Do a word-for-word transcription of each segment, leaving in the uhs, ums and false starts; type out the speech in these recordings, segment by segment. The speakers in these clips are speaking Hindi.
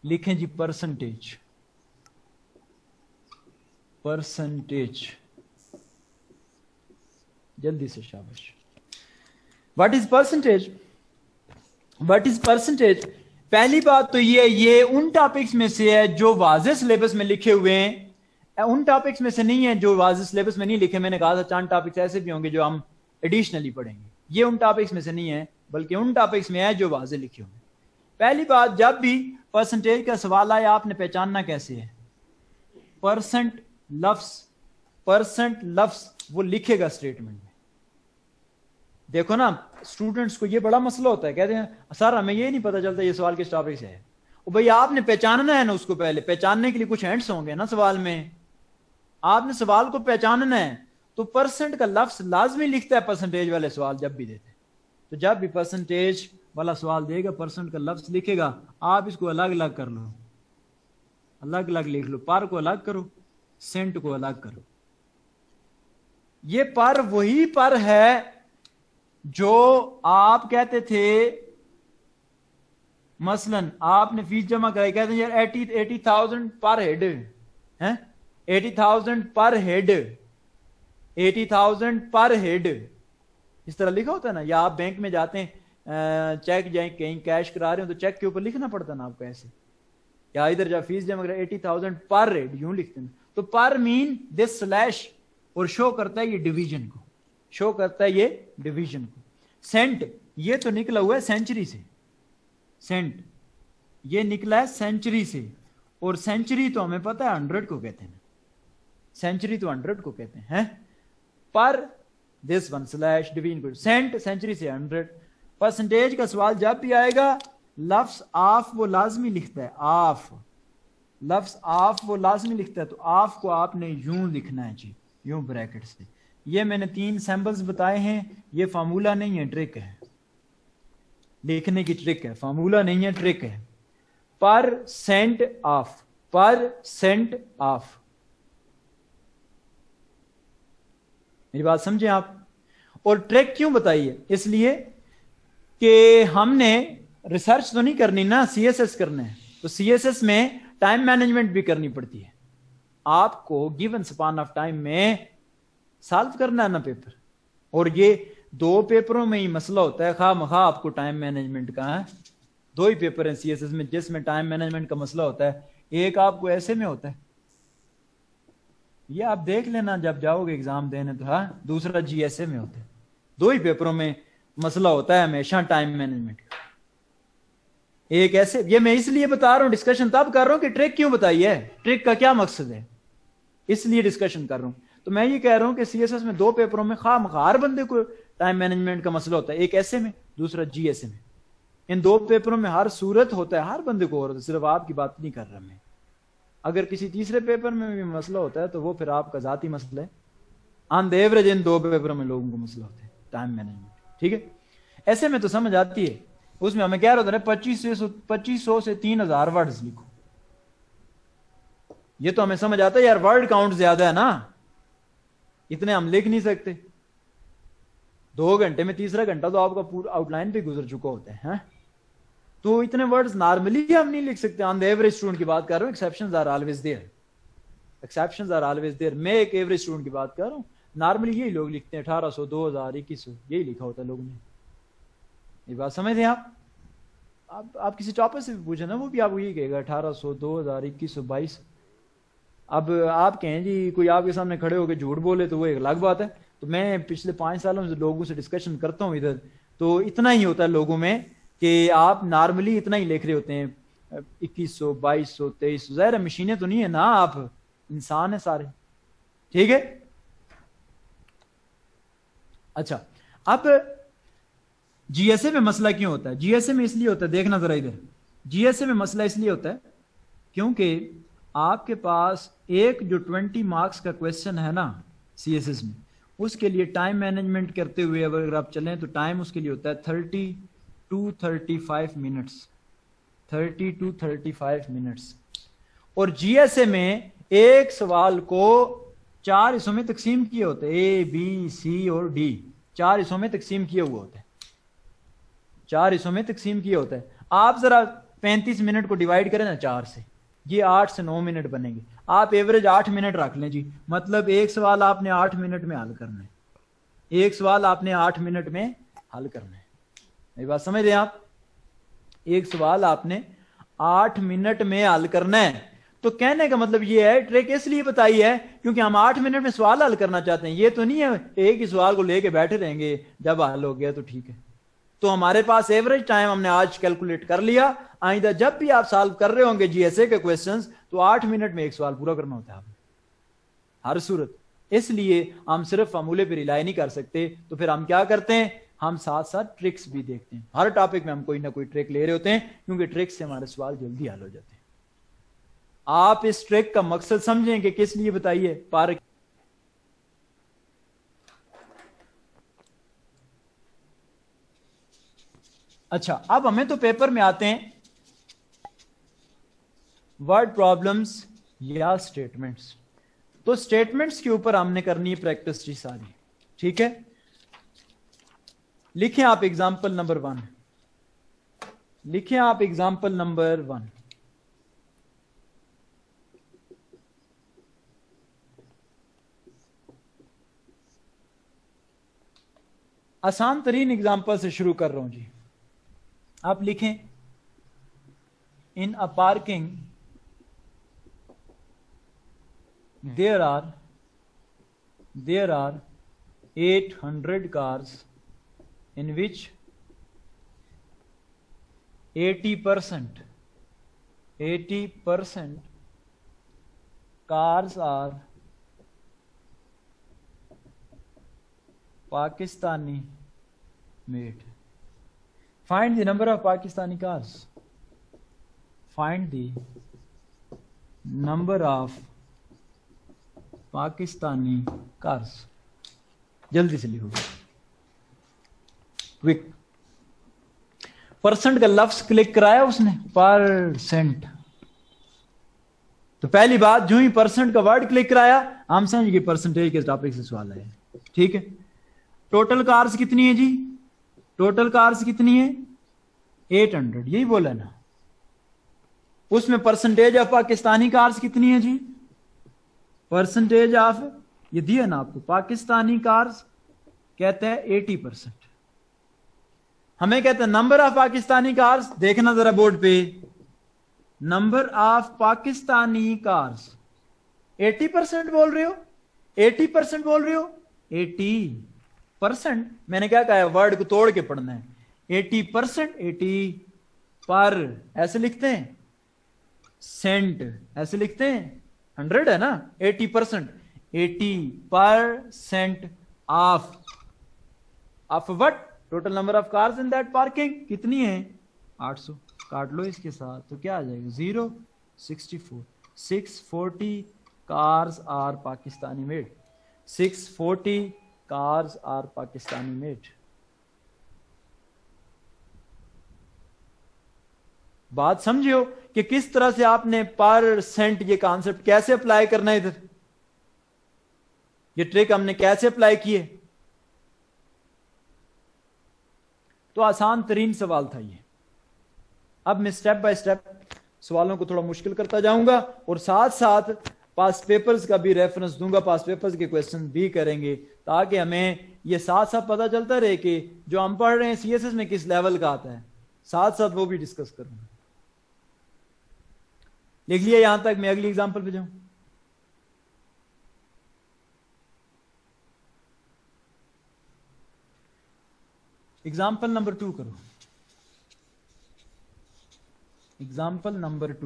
लिखें जी परसेंटेज, परसेंटेज, जल्दी से शाबाश। What is percentage? What is percentage? पहली बात तो ये ये उन टॉपिक्स में से है जो वाज़ेह सिलेबस में लिखे हुए हैं, उन टॉपिक्स में से नहीं है जो वाज़ेह सिलेबस में नहीं लिखे। मैंने कहा था चांद टॉपिक्स ऐसे भी होंगे जो हम एडिशनली पढ़ेंगे, ये उन टॉपिक्स में से नहीं है बल्कि उन टॉपिक्स में है जो वाज़ेह लिखे हुए हैं। पहली बात, जब भी परसेंटेज का सवाल आया आपने पहचानना कैसे है। परसेंट लफ्ज, परसेंट लफ्ज वो लिखेगा स्टेटमेंट में। देखो ना, स्टूडेंट्स को ये बड़ा मसला होता है, कहते हैं सर हमें ये नहीं पता चलता ये सवाल किस टॉपिक से है। और भाई आपने पहचानना है ना उसको, पहले पहचानने के लिए कुछ हैंड्स होंगे ना सवाल में, आपने सवाल को पहचानना है। तो परसेंट का लफ्ज लाजमी लिखता है परसेंटेज वाले सवाल जब भी देते हैं। तो जब भी परसेंटेज वाला सवाल देगा परसेंट का लफ्ज लिखेगा। आप इसको अलग अलग कर लो, अलग अलग लिख लो, पर को अलग करो, सेंट को अलग करो। ये पर वही पर है जो आप कहते थे, मसलन आपने फीस जमा कराई, कहते हैं यार eighty eighty thousand per head है, eighty thousand per head, eighty thousand per head, इस तरह लिखा होता है ना। या आप बैंक में जाते हैं, चेक जाए कहीं कैश करा रहे हो तो चेक के ऊपर लिखना पड़ता है ना आपको ऐसे। या इधर जब फीस जमा करा एटी थाउजेंड पर हेड, यूं लिखते हैं। तो पर मीन दिस स्लैश, और शो करता है ये डिवीजन को, शो करता है ये डिवीजन को। सेंट ये तो निकला हुआ है सेंचुरी से, सेंट ये निकला है सेंचुरी से, और सेंचुरी तो हमें पता है हंड्रेड को कहते हैं, सेंचुरी तो हंड्रेड को कहते हैं, हैं? Per this one slash division को, सेंट सेंचुरी से हंड्रेड। परसेंटेज का सवाल जब भी आएगा लफ्ज आफ वो लाजमी लिखता है, आफ, लफ्ज आफ वो लाजमी लिखता है। तो आफ को आपने यूं लिखना है जी, यूं ब्रैकेट से। ये मैंने तीन सैंपल्स बताए हैं, ये फार्मूला नहीं है, ट्रिक है, लिखने की ट्रिक है, फार्मूला नहीं है, ट्रिक है। Per cent of, per cent of, मेरी बात समझे आप। और ट्रिक क्यों बताई है? इसलिए कि हमने रिसर्च तो नहीं करनी ना, सीएसएस करना है। तो सीएसएस में टाइम मैनेजमेंट भी करनी पड़ती है। आपको गिवन स्पान ऑफ टाइम में सॉल्व करना है ना पेपर, और ये दो पेपरों में ही मसला होता है, खा मखा आपको टाइम मैनेजमेंट का है। दो ही पेपर हैं सीएसएस में जिसमें टाइम मैनेजमेंट का मसला होता है। एक आपको ऐसे में होता है, ये आप देख लेना जब जाओगे एग्जाम देने, तो हाँ, दूसरा जीएसए में होता है। दो ही पेपरों में मसला होता है हमेशा टाइम मैनेजमेंट का। एक ऐसे, ये मैं इसलिए बता रहा हूं, डिस्कशन तब कर रहा हूं कि ट्रिक क्यों बताई है, ट्रिक का क्या मकसद है, इसलिए डिस्कशन कर रहा हूं। तो मैं ये कह रहा हूं कि सीएसएस में दो पेपरों में खाम हर बंदे को टाइम मैनेजमेंट का मसला होता है, एक ऐसे में दूसरा जीएसए में। इन दो पेपरों में हर सूरत होता है, हर बंदे को होता है, सिर्फ आपकी बात नहीं कर रहा मैं। अगर किसी तीसरे पेपर में भी मसला होता है तो वो फिर आपका जाती मसला है। ऑन द एवरेज इन दो पेपरों में लोगों को मसला होता है टाइम मैनेजमेंट, ठीक है। ऐसे में तो समझ आती है, उसमें हमें क्या होता है पच्चीस सौ पच्चीस सौ से तीन हजार वर्ड्स लिखो, ये तो हमें समझ आता है यार, वर्ड काउंट ज्यादा है ना, इतने हम लिख नहीं सकते। दो घंटे में तीसरा घंटा तो आपका पूरा आउटलाइन पे गुजर चुका होता है, है? तो इतने वर्ड्स नॉर्मली हम नहीं लिख सकते। ऑन द एवरेज स्टूडेंट की बात कर रहा हूं, exceptions are always there, exceptions are always there. मैं एक एवरेज स्टूडेंट की बात कर रहा हूं, नॉर्मली यही लोग लिखते हैं अठारह सौ, दो हजार, इक्कीस सौ, यही लिखा होता है लोगों ने। ये बात समझ रहे आप? आप आप किसी टॉपर से भी पूछे ना, वो भी आपको यही कहेगा अठारह सौ, दो हजार, इक्कीस सौ, बाईस। अब आप कहें जी कोई आपके सामने खड़े होकर झूठ बोले तो वो एक अलग बात है। तो मैं पिछले पांच सालों से लोगों से डिस्कशन करता हूं इधर, तो इतना ही होता है लोगों में कि आप नॉर्मली इतना ही लिख रहे होते हैं, इक्कीस सौ, बाईस सौ, तेईस सौ। ज़ाहिर है मशीनें तो नहीं है ना, आप इंसान है सारे, ठीक है। अच्छा, अब जीएसए में मसला क्यों होता है? जीएसए में इसलिए होता है, देखना जरा इधर, जीएसए में मसला इसलिए होता है क्योंकि आपके पास एक जो ट्वेंटी मार्क्स का क्वेश्चन है ना सीएसएस में, उसके लिए टाइम मैनेजमेंट करते हुए अगर आप चलें तो टाइम उसके लिए होता है thirty to thirty five minutes, thirty to thirty five minutes. और जीएसए में एक सवाल को चार हिस्सों में तकसीम किए होते हैं, ए बी सी और डी, चार हिस्सों में तकसीम किए हुए होते हैं, चार हिस्सों में तकसीम किए होते हैं। आप जरा पैंतीस मिनट को डिवाइड करें ना चार से, ये आठ से नौ मिनट बनेंगे। आप एवरेज आठ मिनट रख लें जी, मतलब एक सवाल आपने आठ मिनट में हल करना है, एक सवाल आपने आठ मिनट में हल करना है। मेरी बात समझ रहे हैं आप? एक सवाल आपने आठ मिनट में हल करना है। तो कहने का मतलब ये है, ट्रिक इसलिए बताई है क्योंकि हम आठ मिनट में सवाल हल करना चाहते हैं। ये तो नहीं है एक ही सवाल को लेके बैठे रहेंगे, जब हल हो गया तो ठीक है। तो हमारे पास एवरेज टाइम हमने आज कैलकुलेट कर लिया। आइंदा जब भी आप सॉल्व कर रहे होंगे जीएसए के क्वेश्चंस, तो आठ मिनट में एक सवाल पूरा करना होता है आपने हर सूरत। इसलिए हम सिर्फ फार्मूले पे रिलाई नहीं कर सकते, तो फिर हम क्या करते हैं, हम साथ साथ ट्रिक्स भी देखते हैं। हर टॉपिक में हम कोई ना कोई ट्रिक ले रहे होते हैं, क्योंकि ट्रिक्स से हमारे सवाल जल्दी हल हो जाते हैं। आप इस ट्रिक का मकसद समझें कि किस लिए बताइए। पार्क अच्छा, अब हमें तो पेपर में आते हैं वर्ड प्रॉब्लम्स या स्टेटमेंट्स। तो स्टेटमेंट्स के ऊपर हमने करनी है प्रैक्टिस जी सारी, ठीक है। लिखें आप एग्जाम्पल नंबर वन, लिखें आप एग्जाम्पल नंबर वन। आसान तरीन एग्जाम्पल से शुरू कर रहा हूं जी। आप लिखें, in a parking there are there are eight hundred cars in which eighty percent eighty percent cars are Pakistani made. Find the number of Pakistani cars. Find the number of Pakistani cars. जल्दी से लिखो। क्विक। परसेंट का लफ्ज क्लिक कराया उसने, परसेंट। तो पहली बात, जो ही परसेंट का वर्ड क्लिक कराया, हम समझ गए परसेंटेज के टॉपिक से सवाल है, ठीक है। टोटल कार्स कितनी है जी, टोटल कार्स कितनी है, एट हंड्रेड, यही बोला ना। उसमें परसेंटेज ऑफ पाकिस्तानी कार्स कितनी है जी, परसेंटेज ऑफ, ये दिया ना आपको, पाकिस्तानी कार्स कहते हैं एटी परसेंट। हमें कहते हैं नंबर ऑफ पाकिस्तानी कार्स, देखना जरा बोर्ड पे, number of Pakistani cars eighty percent बोल रहे हो, एटी परसेंट बोल रहे हो, एटी परसेंट। मैंने क्या कहा है, वर्ड को तोड़ के पढ़ना है। एटी परसेंट, एटी पर ऐसे लिखते हैं, सेंट ऐसे लिखते हैं, हंड्रेड है ना, eighty percent, eighty percent of of what, total number of cars in that parking कितनी है, आठ सौ। काट लो इसके साथ, तो क्या आ जाएगा, zero sixty four. Six forty cars are Pakistani made, six forty cars are Pakistani made. बात समझियो कि किस तरह से आपने परसेंट ये कॉन्सेप्ट कैसे अप्लाई करना है। इधर ये ट्रिक हमने कैसे अप्लाई की है। तो आसान तरीन सवाल था ये। अब मैं स्टेप बाय स्टेप सवालों को थोड़ा मुश्किल करता जाऊंगा, और साथ साथ पास पेपर्स का भी रेफरेंस दूंगा, पास पेपर्स के क्वेश्चन भी करेंगे, ताकि हमें ये साथ साथ पता चलता रहे कि जो हम पढ़ रहे हैं सीएसएस में किस लेवल का आता है, साथ साथ वो भी डिस्कस करूंगा। लिख लिया यहां तक, मैं अगली एग्जांपल पे जाऊं। एग्जाम्पल नंबर टू करो, एग्जाम्पल नंबर टू।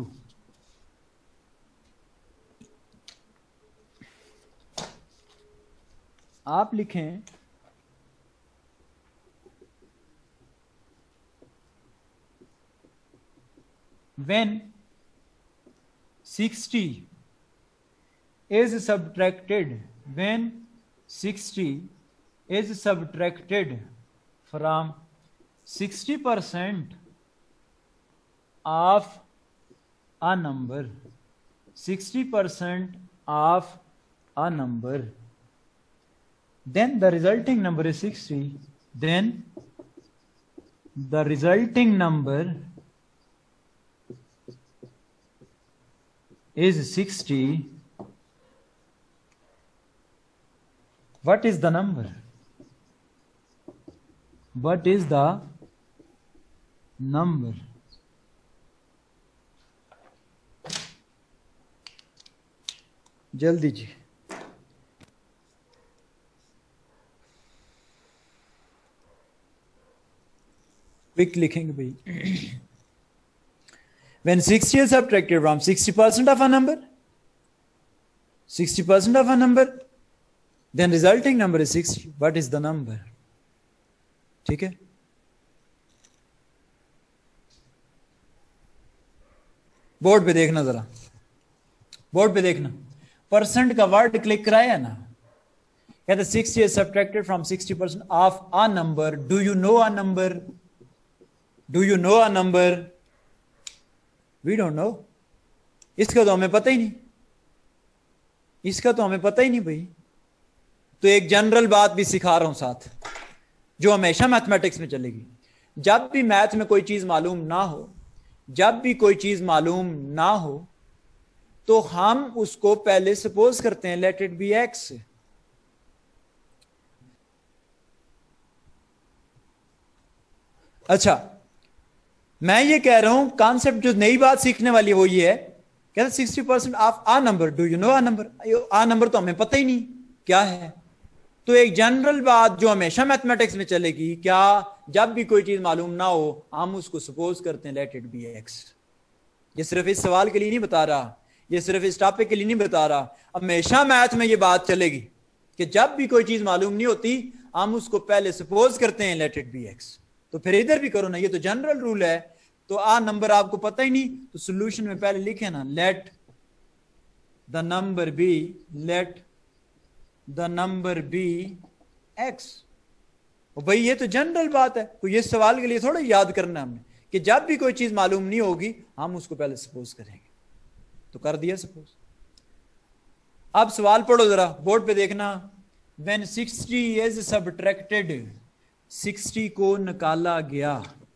आप लिखें, when sixty is subtracted, when sixty is subtracted from sixty percent of a number, sixty percent of a number, then the resulting number is sixty, then the resulting number is sixty, what is the number? What is the number? जल्दी जी, क्विक लिखेंगे भाई। When sixty is subtracted from sixty percent of a number, sixty percent of a number, then resulting number is sixty. What is the number? ठीक है, बोर्ड पे देखना जरा, बोर्ड पे देखना, परसेंट का वर्ड क्लिक कराया ना, कहते sixty is subtracted from sixty percent of a number. Do you know a number? Do you know a number? We don't know. इसका तो हमें पता ही नहीं, इसका तो हमें पता ही नहीं भाई। तो एक जनरल बात भी सिखा रहा हूं साथ, जो हमेशा मैथमेटिक्स में चलेगी। जब भी मैथ में कोई चीज मालूम ना हो, जब भी कोई चीज मालूम ना हो, तो हम उसको पहले सपोज करते हैं लेट इट बी एक्स। अच्छा, मैं ये कह रहा हूं कॉन्सेप्ट जो नई बात सीखने वाली है वो ये है, कहते sixty percent of a number. Do you know a number? A number तो हमें पता ही नहीं क्या है। तो एक जनरल बात जो हमेशा मैथमेटिक्स में चलेगी, क्या जब भी कोई चीज मालूम ना हो हम उसको सपोज करते हैं लेट इट बी एक्स। ये सिर्फ इस सवाल के लिए नहीं बता रहा, ये सिर्फ इस टॉपिक के लिए नहीं बता रहा, हमेशा मैथ में ये बात चलेगी कि जब भी कोई चीज मालूम नहीं होती हम उसको पहले सपोज करते हैं लेट इट बी एक्स। तो फिर इधर भी करो ना, ये तो जनरल रूल है। तो आ नंबर आपको पता ही नहीं, तो सॉल्यूशन में पहले लिखे ना let the number be, let the number be X. भाई ये तो जनरल बात है, तो ये सवाल के लिए थोड़ा याद करना हमने कि जब भी कोई चीज मालूम नहीं होगी हम उसको पहले सपोज करेंगे। तो कर दिया सपोज। अब सवाल पढ़ो जरा, बोर्ड पे देखना। When sixty is subtracted, sixty को निकाला गया।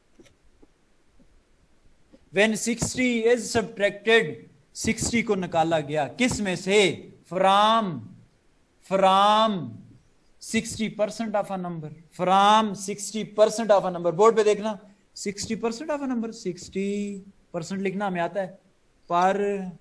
When sixty is subtracted, sixty को निकाला गया किस में से? From from sixty percent of a number, from sixty percent of a number. Board पे देखना, sixty percent of a number, sixty percent लिखना हमें आता है, पर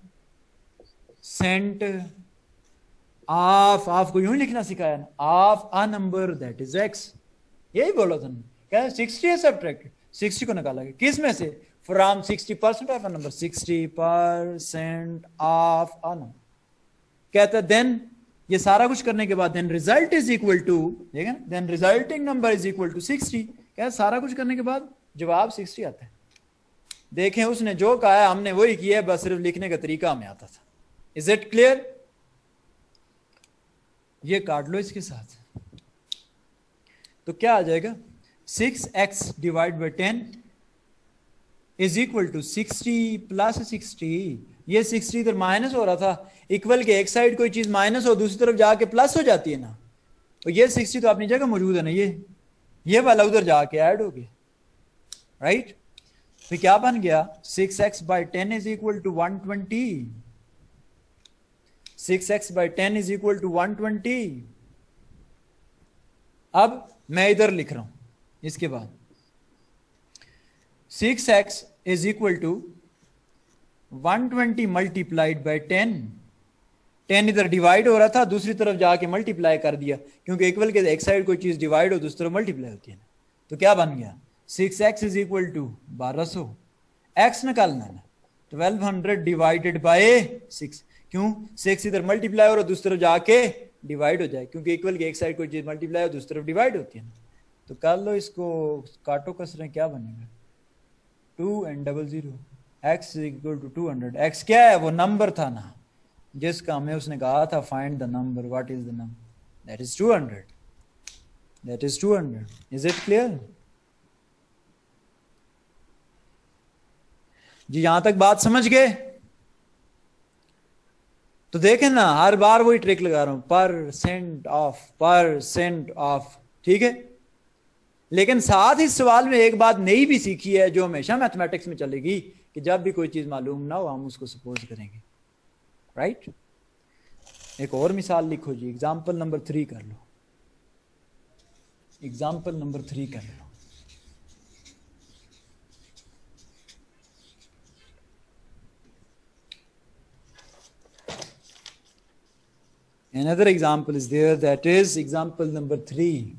सेंट ऑफ, ऑफ को यूं ही लिखना सिखाया ना, of a number that is X. यही बोला था क्या? सिक्सटी है सब्ट्रैक्टेड, सिक्सटी को निकाला गया किस में से? From sixty percent of a number, sixty percent of a number. कहता देन, ये सारा कुछ करने के बाद then result is equal to, देखा ना, then resulting number is equal to sixty. क्या सारा कुछ करने के बाद जवाब सिक्सटी आता है। देखें उसने जो कहा है हमने वही किया है, बस सिर्फ लिखने का तरीका हमें आता था। Is it clear? ये काट लो इसके साथ, तो क्या आ जाएगा? Six X divide by ten is equal to sixty plus sixty. ये सिक्सटी इधर माइनस हो रहा था, इक्वल के एक साइड कोई चीज माइनस हो दूसरी तरफ जाके प्लस हो जाती है ना, तो ये सिक्सटी तो अपनी जगह मौजूद है ना, ये ये वाला उधर जाके ऐड हो गया, राइट? फिर क्या बन गया? Six X by ten is equal to one twenty. Six X by ten is equal to one twenty. अब मैं इधर लिख रहा हूं इसके बाद, six X is equal to one twenty multiplied by ten. Ten इधर डिवाइड हो रहा था, दूसरी तरफ जाके मल्टीप्लाई कर दिया, क्योंकि इक्वल के एक साइड कोई चीज डिवाइड हो दूसरी तरफ मल्टीप्लाई होती है ना। तो क्या बन गया? Six X is equal to बारह सौ। एक्स निकालना है ना, twelve hundred divided by six. क्यों? सिक्स इधर मल्टीप्लाई हो रहा, दूसरी तरफ जाके डिवाइड हो जाए, क्योंकि इक्वल की एक साइड कोई चीज मल्टीप्लाई हो दूसरी तरफ डिवाइड होती है ना। तो कर लो इसको, काटो कसरें, क्या बनेगा? Two and double zero, X is equal to two hundred. X क्या है? वो नंबर था ना जिसका हमें उसने कहा था find the number, what is the number? That is two hundred, that is two hundred. Is it clear जी? यहां तक बात समझ गए? तो देखें ना, हर बार वही ट्रिक लगा रहा हूं, परसेंट ऑफ, परसेंट ऑफ, ठीक है। लेकिन साथ इस सवाल में एक बात नई भी सीखी है जो हमेशा मैथमेटिक्स में चलेगी, कि जब भी कोई चीज मालूम ना हो हम उसको सपोज करेंगे। Right right? एक और मिसाल लिखो जी, एग्जाम्पल नंबर थ्री कर लो, एग्जाम्पल नंबर थ्री कर लो। Another example is there, that is example number three.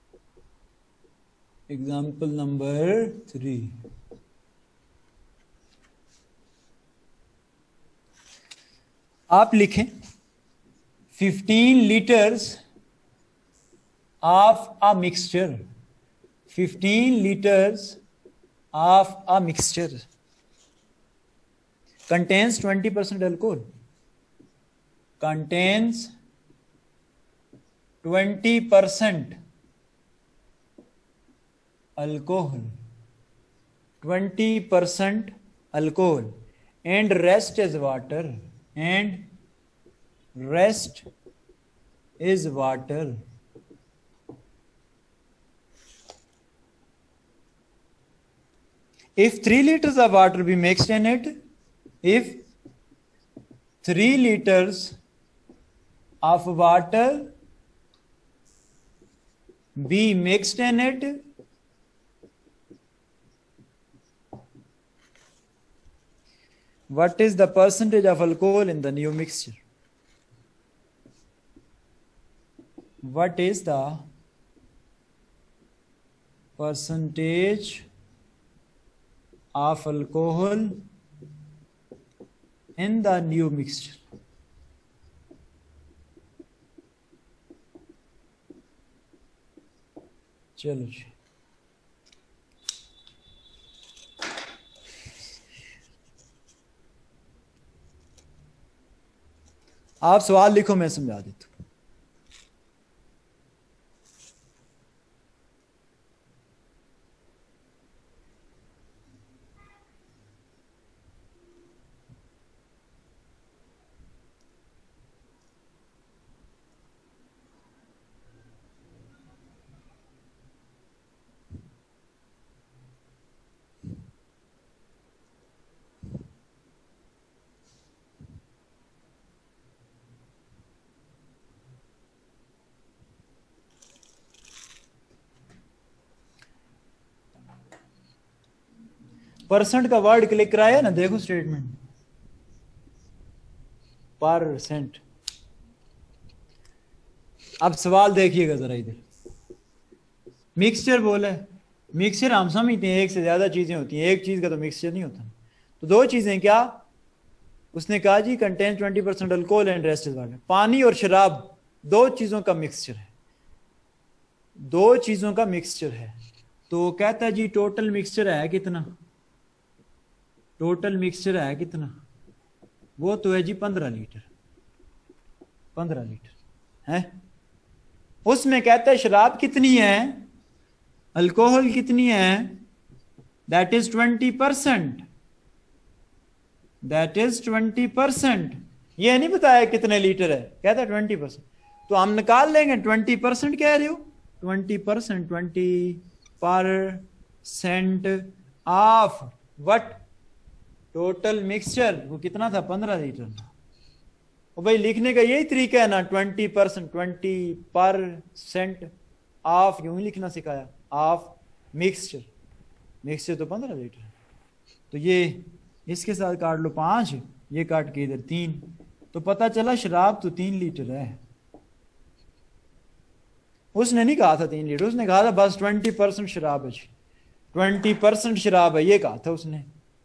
Example number three. आप लिखें fifteen liters of a mixture. fifteen liters of a mixture contains twenty percent alcohol. Contains twenty percent alcohol. twenty percent alcohol and rest is water. And rest is water. If three liters of water be mixed in it, if three liters of water be mixed in it, what is the percentage of alcohol in the new mixture? What is the percentage of alcohol in the new mixture? चलो जी, आप सवाल लिखो, मैं समझा देता हूं। परसेंट का वर्ड क्लिक कराया ना, देखो स्टेटमेंट परसेंट। अब सवाल देखिएगा जरा इधर, मिक्सचर बोला है, मिक्सचर हम समझते हैं एक से ज्यादा चीजें होती हैं, एक चीज का तो मिक्सचर नहीं होता। तो दो चीजें क्या उसने कहा जी, contain twenty percent alcohol and rest is water. पानी और शराब दो चीजों का मिक्सचर है, दो चीजों का मिक्सचर है। तो कहता है जी टोटल मिक्सचर है कितना, टोटल मिक्सचर है कितना, वो तो है जी पंद्रह लीटर, पंद्रह लीटर है। उसमें कहता है शराब कितनी है, अल्कोहल कितनी है, that is twenty percent, that is twenty percent. ये नहीं बताया कितने लीटर है, कहता है ट्वेंटी परसेंट। तो हम निकाल लेंगे, ट्वेंटी परसेंट कह रहे हो, twenty percent, twenty percent of what total mixture, वो कितना था, पंद्रह लीटर। और भाई लिखने का यही तरीका है ना, twenty percent, twenty percent of, यूं ही लिखना सिखाया, ऑफ मिक्सचर, मिक्सचर तो पंद्रह लीटर। तो ये इसके साथ काट लो पांच, ये काट के इधर तीन, तो पता चला शराब तो तीन लीटर है। उसने नहीं कहा था तीन लीटर, उसने कहा था बस ट्वेंटी परसेंट शराब है, ट्वेंटी परसेंट शराब है, ये कहा था उसने।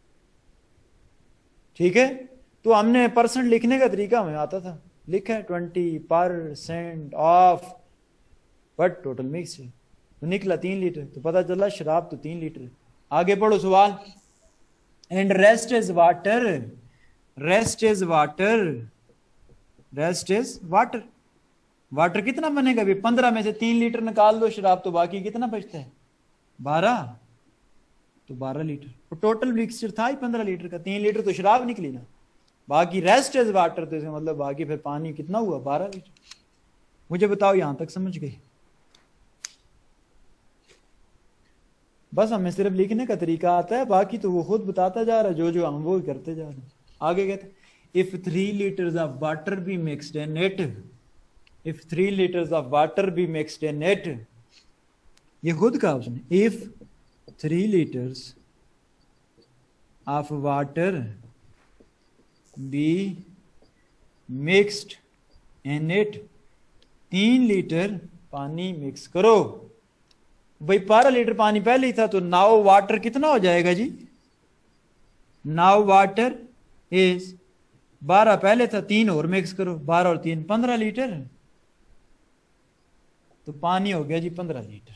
ठीक है, तो हमने परसेंट लिखने का तरीका हमें आता था, लिखा है twenty percent of but total mix है, तो निकला तीन लीटर, तो पता चला शराब तो तीन लीटर है। आगे पढ़ो सवाल। And rest is water, rest is water, rest is water. Water कितना बनेगा भी, पंद्रह में से तीन लीटर निकाल दो शराब, तो बाकी कितना बचता है, बारह, तो बारह लीटर। तो टोटल मिक्सचर था ही पंद्रह लीटर का, तीन लीटर तो शराब निकली ना, बाकी रेस्ट इज वाटर, तो इसका मतलब बाकी फिर पानी कितना हुआ, बारह लीटर। मुझे बताओ यहां तक समझ गए? बस हमें सिर्फ लिखने का तरीका आता है, बाकी तो वो खुद बताता जा रहा है, जो जो हम वो करते जा रहे हैं। आगे कहते if three liters of water be mixed in it, if three liters of water be mixed in it, ये खुद कहा उसने, if three liters of water be mixed in it, तीन लीटर पानी मिक्स करो। भाई बारह लीटर पानी पहले ही था, तो नाउ वाटर कितना हो जाएगा जी? नाउ वाटर इज, बारह पहले था, तीन और मिक्स करो, बारह और तीन पंद्रह लीटर, तो पानी हो गया जी पंद्रह लीटर।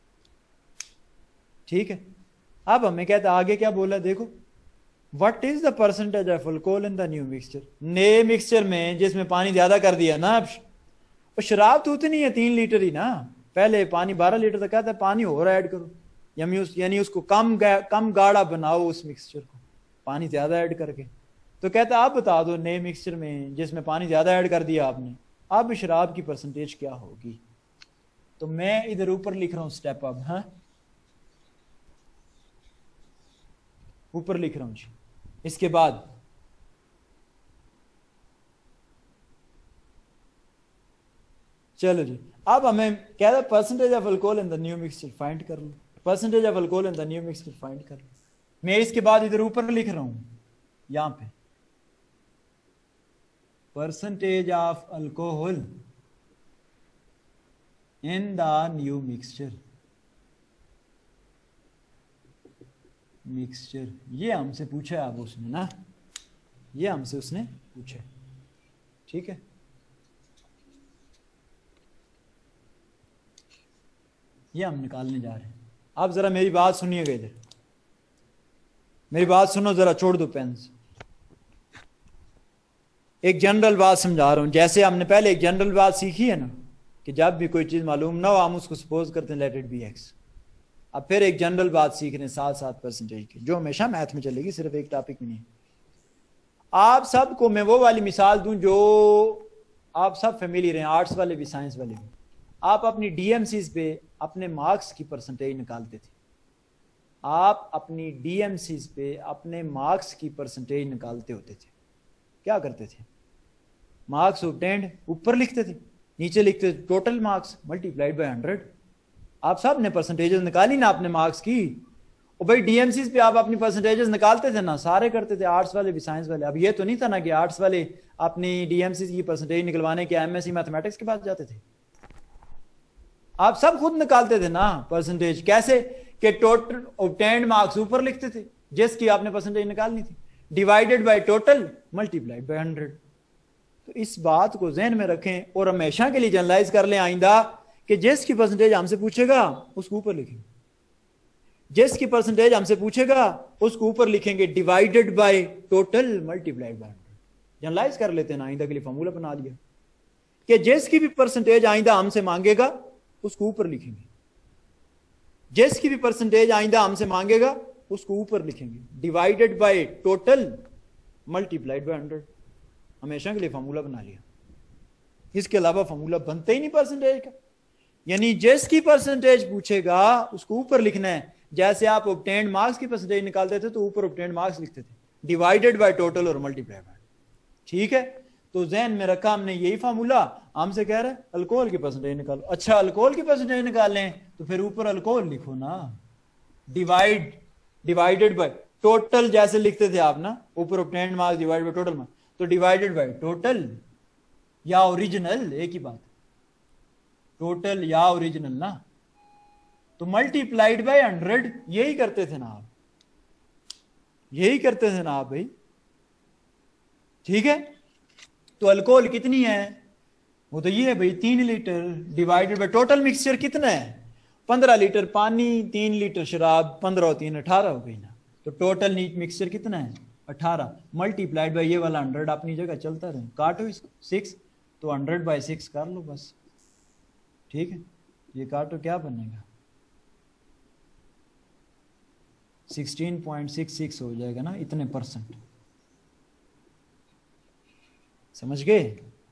ठीक है, अब हमें कहता आगे क्या बोला देखो, what is the percentage of alcohol in the new mixture, नए मिक्सचर में जिसमें पानी ज्यादा कर दिया ना, अब शराब तो उतनी है तीन लीटर ही ना, पहले पानी बारह लीटर तक कहता है, पानी और ऐड करो, यानी उस यानी उसको कम कम गाढ़ा बनाओ उस मिक्सचर को, पानी ज्यादा ऐड करके। तो कहता आप बता दो नए मिक्सचर में जिसमें पानी ज्यादा ऐड कर दिया आपने, अब शराब की परसेंटेज क्या होगी। तो मैं इधर ऊपर लिख रहा हूं स्टेप, अब हाँ ऊपर लिख रहा हूं जी। इसके बाद चलो जी, अब हमें क्या था, percentage of alcohol in the new mixture find कर लो, percentage of alcohol in the new mixture find कर लो। मैं इसके बाद इधर ऊपर लिख रहा हूं यहां पे, percentage of alcohol in the new mixture, mixture ये हमसे पूछा अब उसने ना, ये हमसे उसने पूछा। ठीक है, ये हम निकालने जा रहे हैं। आप जरा मेरी बात सुनिएगा, इधर मेरी बात सुनो जरा, छोड़ दो पेन। एक जनरल बात समझा रहा हूं, जैसे हमने पहले एक जनरल बात सीखी है ना कि जब भी कोई चीज मालूम ना हो हम उसको सपोज करते हैं लेट इट बी एक्स। अब फिर एक जनरल बात सीख रहे हैं साथ साथ परसेंटेज की, जो हमेशा मैथ में चलेगी, सिर्फ एक टॉपिक में नहीं। आप सबको मैं वो वाली मिसाल दूं जो आप सब फैमिली रहे, आर्ट्स वाले भी साइंस वाले भी। आप अपनी डीएमसीज पे अपने मार्क्स की परसेंटेज निकालते थे, आप अपनी डीएमसीज पे अपने मार्क्स की परसेंटेज निकालते होते थे। क्या करते थे, मार्क्स ऑब्टेन्ड ऊपर लिखते थे, नीचे लिखते थे total marks multiplied by hundred. आप सब ने परसेंटेजेस निकाली ना अपने मार्क्स की, और भाई डीएमसीज पे आप अपनी परसेंटेजेस निकालते थे ना, सारे करते थे, आर्ट्स वाले भी साइंस वाले। अब ये तो नहीं था ना कि आर्ट्स वाले अपनी डीएमसीज की परसेंटेज निकलवाने के एमएससी मैथमेटिक्स के पास जाते थे, आप सब खुद निकालते थे ना परसेंटेज। कैसे कि टोटल ऑब्टेन्ड मार्क्स ऊपर लिखते थे, जिसकी आपने परसेंटेज निकालनी थी, divided by total multiplied by hundred. तो इस बात को ज़हन में रखें और हमेशा के लिए जनरलाइज कर लें आइंदा कि जिसकी परसेंटेज हमसे पूछेगा उसको ऊपर लिखेंगे, जिसकी परसेंटेज हमसे पूछेगा उसको ऊपर लिखेंगे divided by total multiplied by hundred. Generalize कर लेते हैं ना, आइंदा के लिए फॉर्मूला बना दिया कि जिसकी भी परसेंटेज आइंदा हमसे मांगेगा उसको ऊपर लिखेंगे, जिसकी भी परसेंटेज आइंदा हमसे मांगेगा उसको ऊपर लिखेंगे, divided by total multiplied by hundred. हमेशा के लिए फॉर्मूला बना लिया, इसके अलावा फॉर्मूला बनता ही नहीं परसेंटेज का। यानी जिसकी परसेंटेज पूछेगा उसको ऊपर लिखना है। जैसे आप ऑब्टेन्ड मार्क्स की परसेंटेज निकालते थे तो ऊपर ऑब्टेन्ड मार्क्स लिखते थे, डिवाइडेड बाय टोटल और मल्टीप्लाई बाय। ठीक है, तो जहन में रखा हमने यही फार्मूला। हमसे कह रहे हैं अल्कोहल की परसेंटेज निकालो। अच्छा, अल्कोहल की परसेंटेज निकालें तो फिर ऊपर अल्कोहल लिखो ना, डिवाइड डिवाइडेड बाय टोटल जैसे लिखते थे आप ना, ऊपर obtained marks divide by total marks, तो डिवाइडेड बाय टोटल या ओरिजिनल, एक ही बात, टोटल या ओरिजिनल ना, तो मल्टीप्लाइड बाय हंड्रेड। यही करते थे ना आप, यही करते थे ना आप भाई। ठीक है, तो अल्कोहल कितनी है, वो तो ये है भाई तीन litre divided by total mixture कितना है, पंद्रह लीटर पानी, तीन लीटर शराब, पंद्रह और तीन अठारह हो गई ना। तो टोटल नीट मिक्सचर कितना है अठारह, मल्टीप्लाइड बाय ये वाला हंड्रेड अपनी जगह चलता रहे, काटो इसको सिक्स, तो हंड्रेड बाय सिक्स कर लो बस। ठीक है, ये काटो क्या बनेगा, सिक्सटीन पॉइंट सिक्स सिक्स हो जाएगा ना, इतने परसेंट। समझ गए।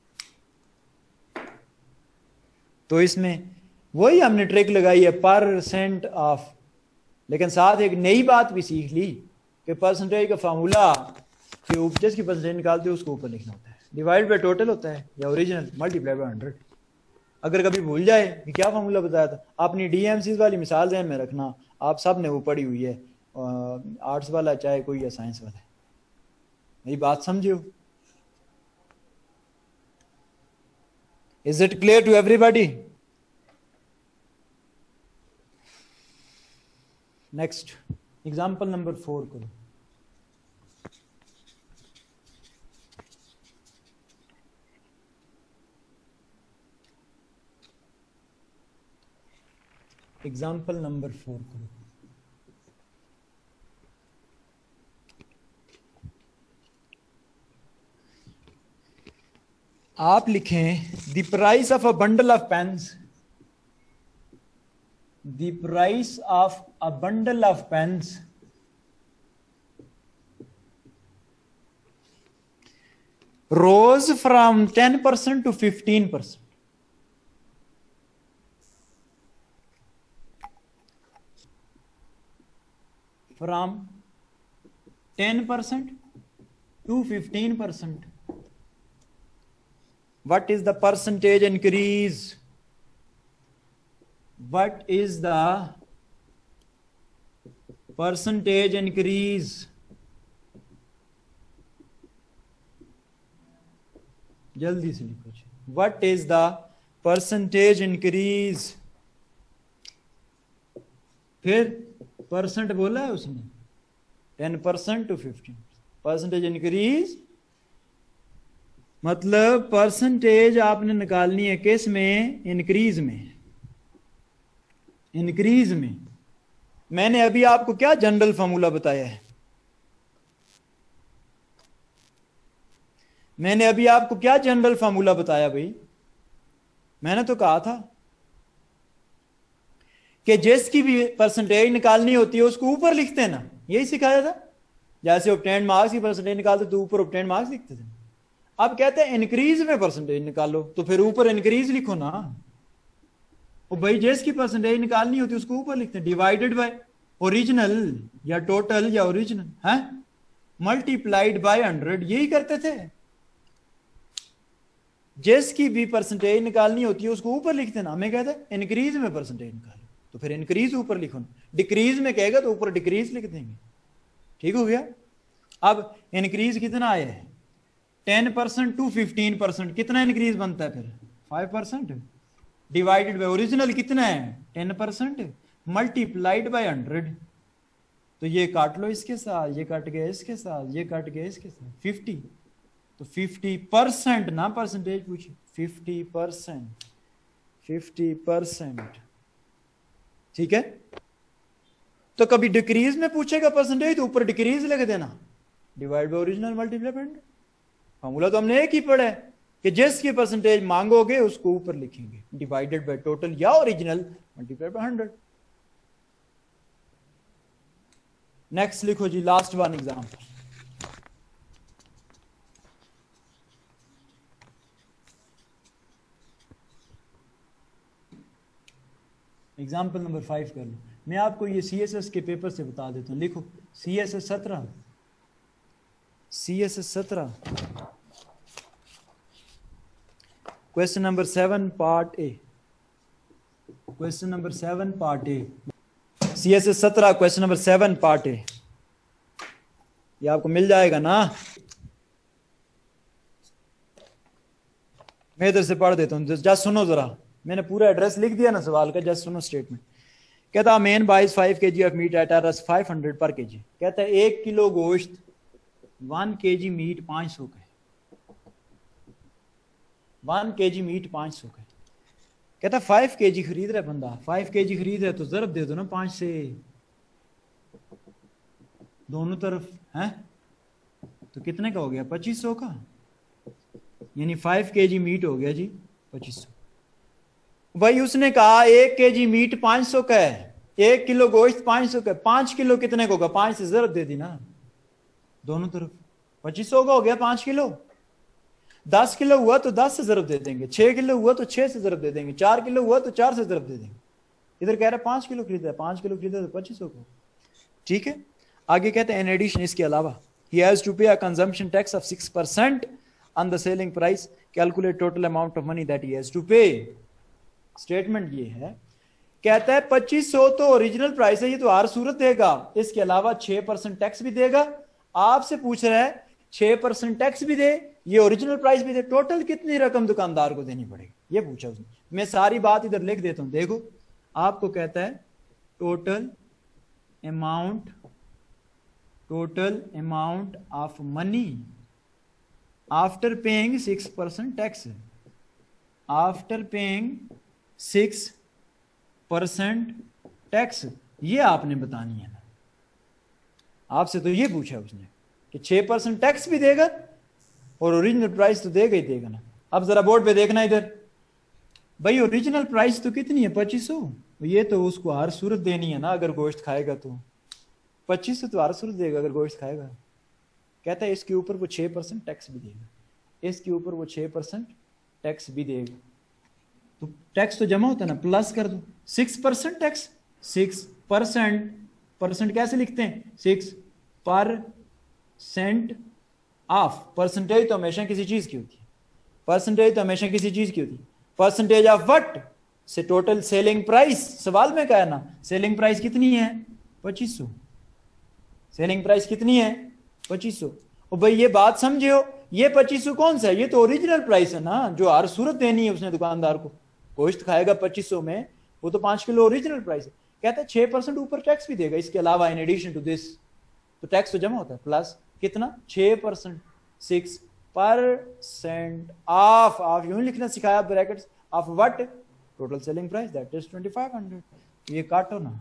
तो इसमें वही हमने ट्रिक लगाई है परसेंट ऑफ, लेकिन साथ एक नई बात भी सीख ली कि परसेंटेज का फार्मूला कि उपज की परसेंटेज निकालते हो उसको ऊपर लिखना होता है, डिवाइड बाय टोटल होता है या ओरिजिनल मल्टीप्लाई बाय हंड्रेड। अगर कभी भूल जाए कि क्या फॉर्मूला बताया था, अपनी डीएमसी वाली मिसाल ध्यान में रखना, आप सब ने वो पढ़ी हुई है, आर्ट्स वाला चाहे कोई या साइंस वाला, मेरी बात समझियो। Is it clear to everybody? Next example number four करो। एग्जाम्पल नंबर फोर करो। आप लिखें the price of a bundle of pens, the price of a bundle of pens rose from ten percent to fifteen percent. From ten percent to fifteen percent. What is the percentage increase? What is the percentage increase? जल्दी से लिखो। What is the percentage increase? फिर परसेंट बोला है उसने, ten percent to fifteen percentage increase, मतलब परसेंटेज आपने निकालनी है किस में? इंक्रीज में। इंक्रीज में मैंने अभी आपको क्या जनरल फॉर्मूला बताया है? मैंने अभी आपको क्या जनरल फॉर्मूला बताया भाई? मैंने तो कहा था कि जिसकी भी परसेंटेज निकालनी होती है उसको ऊपर लिखते हैं ना, यही सिखाया था। जैसे ऑब्टेन्ड मार्क्स की परसेंटेज निकालते तो ऊपर ऑब्टेन्ड मार्क्स लिखते थे। अब कहते हैं इंक्रीज में परसेंटेज निकालो, तो फिर ऊपर इंक्रीज लिखो ना। और भाई जिसकी परसेंटेज निकालनी होती है उसको ऊपर लिखते हैं, डिवाइडेड बाय ओरिजिनल या टोटल या ओरिजिनल है मल्टीप्लाइड बाय हंड्रेड, यही करते थे। जिसकी भी परसेंटेज निकालनी होती है उसको ऊपर लिखते ना। हमें कहते हैं इंक्रीज में परसेंटेज निकालो, तो फिर इंक्रीज ऊपर लिखो ना। डिक्रीज में कहेगा तो ऊपर डिक्रीज लिख देंगे। ठीक हो गया? अब इंक्रीज कितना आया है? Ten percent to fifteen percent, कितना इंक्रीज बनता है फिर? Five percent divided by original कितना है? Ten percent multiplied by hundred. तो ये काट लो इसके साथ, ये कट गया इसके साथ, ये कट गया इसके साथ, फिफ्टी। तो फिफ्टी परसेंट ना परसेंटेज पूछी, फिफ्टी परसेंट फिफ्टी परसेंट। ठीक है? तो कभी डिक्रीज में पूछेगा परसेंटेज तो ऊपर डिक्रीज लिख देना, divide by original multiply by hundred. Formula तो हमने एक ही पढ़ा है कि जिसकी परसेंटेज मांगोगे उसको ऊपर लिखेंगे, डिवाइडेड बाय टोटल या original multiply by hundred. Next लिखो जी, last one example. Example number five कर लो। मैं आपको ये सी एस एस के पेपर से बता देता हूँ। लिखो सी एस एस सत्रह, सी एस एस सत्रह question number seven part A, question number seven part A, C S S सत्रह question number seven part A. ये आपको मिल जाएगा ना? मैं इधर से पढ़ देता हूँ, जस्ट सुनो जरा। मैंने पूरा एड्रेस लिख दिया ना सवाल का, जस्ट सुनो स्टेटमेंट। कहता main buys five K G of meat at R five hundred per K जी। कहता है एक किलो गोश्त वन के जी मीट पांच सौ का है, वन के जी मीट पांच सौ का है। कहता फाइव के जी खरीद रहा है बंदा, फाइव के जी खरीद रहा है तो जरब दे दो ना पांच से, दोनों तरफ है तो कितने का हो गया? पच्चीस सौ का। यानी फाइव के जी मीट हो गया जी पच्चीस सौ। भाई उसने कहा एक के जी मीट पांच सौ का है, एक किलो गोश्त पांच सौ का है, पांच किलो कितने का होगा? पांच से जरब दे दी ना, दोनों तरफ पच्चीस सौ का हो गया पांच किलो। दस किलो हुआ तो दस से जरब दे देंगे, छह किलो हुआ तो छह से जरब दे देंगे, चार किलो हुआ तो चार से जरब दे देंगे। इधर कह रहा है पांच किलो खरीदा है, पांच किलो खरीदा तो पच्चीस सौ को। ठीक है? आगे कहते हैं इन एडिशन, इसके अलावा he has to pay a consumption tax of six percent on the selling price. Calculate total amount of money that he has to pay. Statement ये है, कहता है पच्चीस सौ तो ओरिजिनल प्राइस है, ये तो हर सूरत देगा, इसके अलावा छह परसेंट टैक्स भी देगा। आपसे पूछ रहा है छह परसेंट टैक्स भी दे, ये ओरिजिनल प्राइस भी दे, टोटल कितनी रकम दुकानदार को देनी पड़ेगी, ये पूछा उसने। मैं सारी बात इधर लिख देता हूं, देखो आपको कहता है total amount total amount of money after paying six percent tax, after paying six percent tax, ये आपने बतानी है ना। आपसे तो ये पूछा उसने कि छह परसेंट टैक्स भी देगा और ओरिजिनल प्राइस तो देगा ही देगा ना। अब जरा बोर्ड पे देखना इधर, भाई ओरिजिनल प्राइस तो कितनी है, पच्चीस सौ, ये तो उसको हर सूरत देनी है ना, अगर गोश्त खाएगा तो पच्चीस सौ तो हर सूरत देगा अगर गोश्त खाएगा। कहता है इसके ऊपर वो छह परसेंट टैक्स भी देगा, इसके ऊपर वो छह परसेंट टैक्स भी देगा, तो टैक्स तो जमा होता है ना, प्लस कर दो six percent tax, six percent, percent कैसे लिखते हैं, सिक्स परसेंट ऑफ, परसेंटेज तो हमेशा किसी चीज की होती है, परसेंटेज तो हमेशा किसी चीज की होती है, परसेंटेज ऑफ व्हाट, से टोटल सेलिंग प्राइस, सवाल में कहा ना सेलिंग प्राइस कितनी है, पच्चीस सौ, सेलिंग प्राइस कितनी है, पच्चीस सौ। और भाई ये बात समझे हो, ये पच्चीस सौ कौन सा है, ये तो ओरिजिनल प्राइस है ना, जो हर सूरत देनी है उसने दुकानदार को, गोश्त खाएगा पच्चीस सौ में, वो तो पांच किलो ओरिजिनल प्राइस है। कहता है छह परसेंट ऊपर टैक्स भी देगा इसके अलावा, इन एडिशन टू दिस, तो टैक्स तो जमा होता है, प्लस कितना, छह परसेंट, सिक्स परसेंट ऑफ, ऑफ यूं लिखना सिखाया brackets, of what, total selling price that is twenty five hundred. ये काटो ना,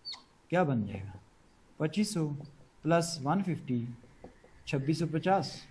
क्या बन जाएगा, पच्चीस सौ प्लस वन फिफ्टी, छब्बीस सौ पचास,